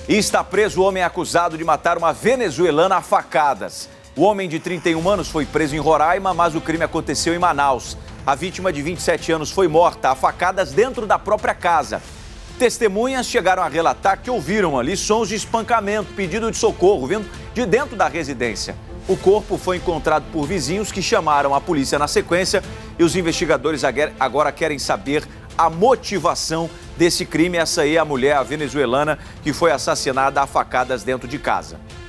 E está preso o homem acusado de matar uma venezuelana a facadas. O homem de 31 anos foi preso em Roraima, mas o crime aconteceu em Manaus. A vítima de 27 anos foi morta a facadas dentro da própria casa. Testemunhas chegaram a relatar que ouviram ali sons de espancamento, pedido de socorro, vindo de dentro da residência. O corpo foi encontrado por vizinhos que chamaram a polícia na sequência e os investigadores agora querem saber a motivação desse crime. Essa aí é a mulher, a venezuelana, que foi assassinada a facadas dentro de casa.